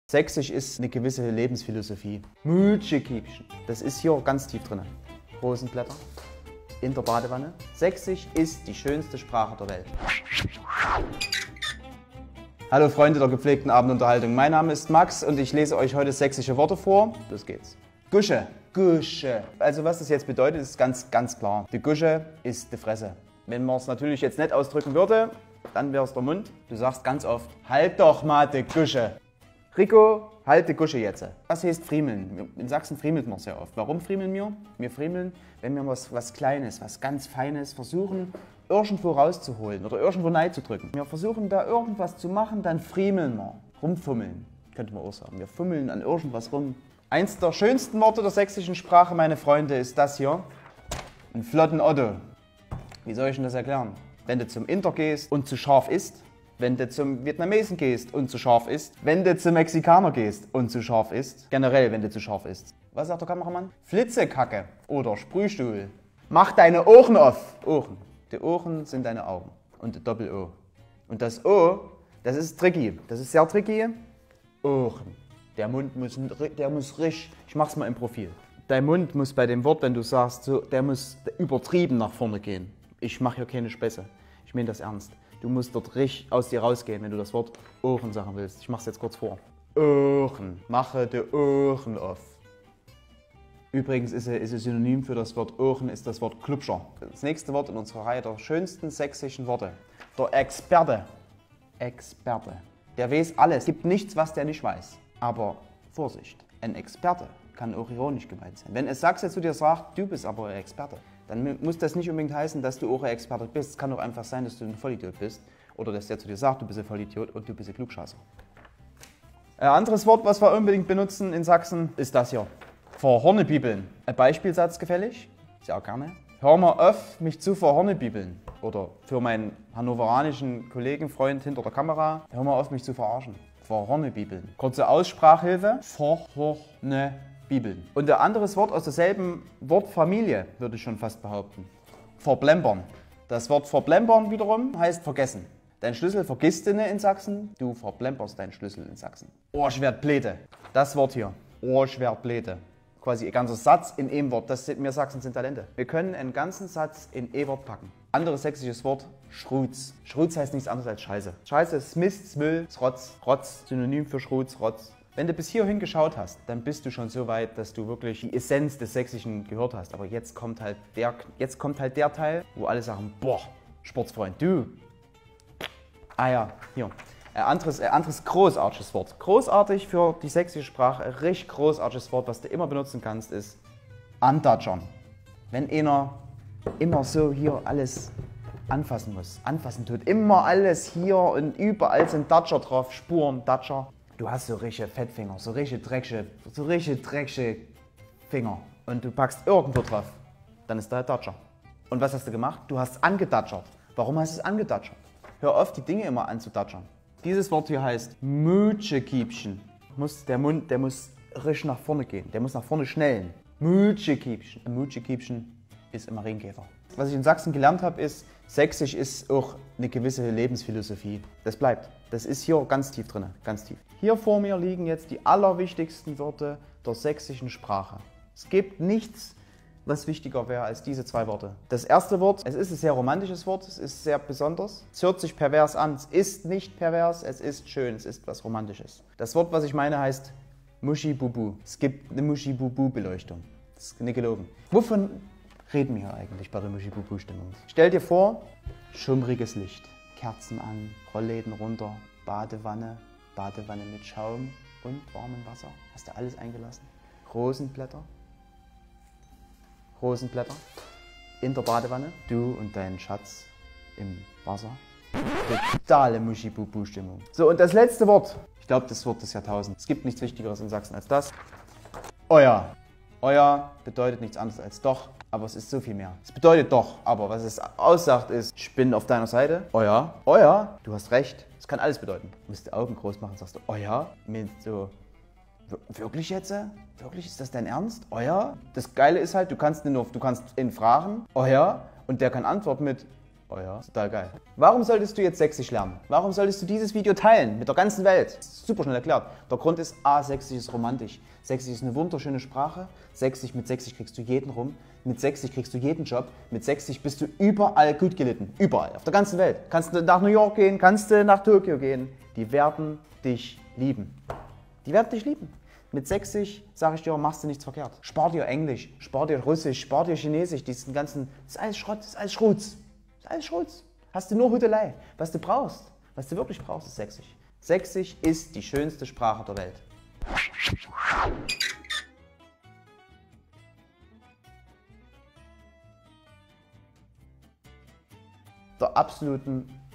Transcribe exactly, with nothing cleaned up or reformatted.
Sächsisch ist eine gewisse Lebensphilosophie. Mütschekiebchen. Das ist hier ganz tief drin. Rosenblätter in der Badewanne. Sächsisch ist die schönste Sprache der Welt. Hallo Freunde der gepflegten Abendunterhaltung. Mein Name ist Max und ich lese euch heute sächsische Worte vor. Los geht's. Gusche. Gusche. Also was das jetzt bedeutet, ist ganz, ganz klar. Die Gusche ist die Fresse. Wenn man es natürlich jetzt nicht ausdrücken würde, dann wäre es der Mund. Du sagst ganz oft, halt doch mal die Gusche. Rico, halt die Gusche jetzt. Was heißt friemeln? In Sachsen friemelt man sehr oft. Warum friemeln wir? Wir friemeln, wenn wir was, was Kleines, was ganz Feines versuchen, irgendwo rauszuholen oder irgendwo reinzudrücken. Wir versuchen da irgendwas zu machen, dann friemeln wir. Rumfummeln, könnte man auch sagen. Wir fummeln an irgendwas rum. Eins der schönsten Worte der sächsischen Sprache, meine Freunde, ist das hier. Ein flotten Otto. Wie soll ich denn das erklären? Wenn du zum Inder gehst und zu scharf isst, wenn du zum Vietnamesen gehst und zu scharf isst, wenn du zum Mexikaner gehst und zu scharf isst, generell, wenn du zu scharf isst. Was sagt der Kameramann? Flitzekacke oder Sprühstuhl. Mach deine Ohren auf. Ohren. Die Ohren sind deine Augen. Und Doppel-O. Und das O, das ist tricky. Das ist sehr tricky. Ohren. Der Mund muss, der muss richtig, ich mach's mal im Profil. Dein Mund muss bei dem Wort, wenn du sagst, so, der muss übertrieben nach vorne gehen. Ich mache hier keine Späße. Ich meine das ernst. Du musst dort richtig aus dir rausgehen, wenn du das Wort Ohren sagen willst. Ich mache es jetzt kurz vor. Ohren. Mache die Ohren auf. Übrigens ist ein Synonym für das Wort Ohren ist das Wort Klubscher. Das nächste Wort in unserer Reihe der schönsten sächsischen Worte. Der Experte. Experte. Der weiß alles. Es gibt nichts, was der nicht weiß. Aber Vorsicht, ein Experte kann auch ironisch gemeint sein. Wenn ein Sachse zu dir sagt, du bist aber ein Experte, dann muss das nicht unbedingt heißen, dass du auch ein Experte bist. Es kann auch einfach sein, dass du ein Vollidiot bist. Oder dass der zu dir sagt, du bist ein Vollidiot und du bist ein Klugscheißer. Ein anderes Wort, was wir unbedingt benutzen in Sachsen, ist das hier. Verhornebibeln. Ein Beispielsatz gefällig? Sehr gerne. Hör mal auf, mich zu verhornebibeln. Oder für meinen hannoveranischen Kollegenfreund hinter der Kamera, hör mal auf, mich zu verarschen. Verhornebibeln. Kurze Aussprachhilfe. Verhornebibeln. Und ein anderes Wort aus derselben Wortfamilie, würde ich schon fast behaupten. Verblempern. Das Wort verblempern wiederum heißt vergessen. Dein Schlüssel vergisst du nicht in Sachsen, du verblemperst deinen Schlüssel in Sachsen. Ohrschwertblete. Das Wort hier. Ohrschwertblete. Quasi ein ganzer Satz in einem Wort. Das sind, wir Sachsen sind Talente. Wir können einen ganzen Satz in ein Wort packen. Anderes sächsisches Wort, Schrutz. Schrutz heißt nichts anderes als Scheiße. Scheiße ist Mist, ist Müll, ist Rotz. Rotz, Synonym für Schrutz, Rotz. Wenn du bis hierhin geschaut hast, dann bist du schon so weit, dass du wirklich die Essenz des Sächsischen gehört hast. Aber jetzt kommt halt der, jetzt kommt halt der Teil, wo alle sagen, boah, Sportsfreund, du. Ah ja, hier. Ein anderes, ein anderes großartiges Wort. Großartig für die sächsische Sprache, ein richtig großartiges Wort, was du immer benutzen kannst, ist antatschern. Wenn einer immer so hier alles anfassen muss, anfassen tut, immer alles hier und überall sind Datscher drauf, Spuren, Datscher. Du hast so richtige Fettfinger, so richtige dreckige, so richtige dreckige Finger und du packst irgendwo drauf, dann ist da ein Datscher. Und was hast du gemacht? Du hast angedatschert. Warum hast du es angedatschert? Hör auf, die Dinge immer anzudatschern. Dieses Wort hier heißt Mütschekiebchen. Muss, der Mund, der muss richtig nach vorne gehen, der muss nach vorne schnellen. Mütschekiebchen. Ein Mütschekiebchen ist ein Marienkäfer. Was ich in Sachsen gelernt habe, ist, Sächsisch ist auch eine gewisse Lebensphilosophie. Das bleibt. Das ist hier ganz tief drin, ganz tief. Hier vor mir liegen jetzt die allerwichtigsten Worte der sächsischen Sprache. Es gibt nichts, was wichtiger wäre als diese zwei Worte. Das erste Wort, es ist ein sehr romantisches Wort, es ist sehr besonders. Es hört sich pervers an, es ist nicht pervers, es ist schön, es ist was Romantisches. Das Wort, was ich meine, heißt Muschi-Bubu. Es gibt eine Muschi-Bubu-Beleuchtung. Das ist nicht gelogen. Wovon reden wir eigentlich bei der Muschi-Bubu-Stimmung? Stell dir vor, schummriges Licht, Kerzen an, Rollläden runter, Badewanne, Badewanne mit Schaum und warmem Wasser. Hast du alles eingelassen? Rosenblätter. Rosenblätter in der Badewanne, du und dein Schatz im Wasser. Totale Muschi-Bubu-Stimmung. So, und das letzte Wort. Ich glaube, das Wort des Jahrtausends. Es gibt nichts Wichtigeres in Sachsen als das. Euer. Euer bedeutet nichts anderes als doch, aber es ist so viel mehr. Es bedeutet doch, aber was es aussagt ist, ich bin auf deiner Seite. Euer. Euer. Du hast recht. Es kann alles bedeuten. Du musst die Augen groß machen und sagst du, euer. Mit so... Wirklich jetzt? Wirklich? Ist das dein Ernst? Euer? Das Geile ist halt, du kannst ihn nur, du kannst ihn fragen, euer, und der kann antworten mit Oh ja, total geil. Warum solltest du jetzt Sächsisch lernen? Warum solltest du dieses Video teilen mit der ganzen Welt? Super schnell erklärt. Der Grund ist A, Sächsisch ist romantisch. Sächsisch ist eine wunderschöne Sprache. Sächsisch, mit Sächsisch kriegst du jeden rum. Mit Sächsisch kriegst du jeden Job. Mit Sächsisch bist du überall gut gelitten. Überall, auf der ganzen Welt. Kannst du nach New York gehen, kannst du nach Tokio gehen. Die werden dich lieben. Die werden dich lieben. Mit Sächsisch, sage ich dir, machst du nichts verkehrt. Spar dir Englisch, spar dir Russisch, spar dir Chinesisch, diesen ganzen, das ist alles Schrott, das ist alles Schrutz. Das ist alles Schrutz. Hast du nur Hudelei. Was du brauchst, was du wirklich brauchst, ist Sächsisch. Sächsisch ist die schönste Sprache der Welt. Der absoluten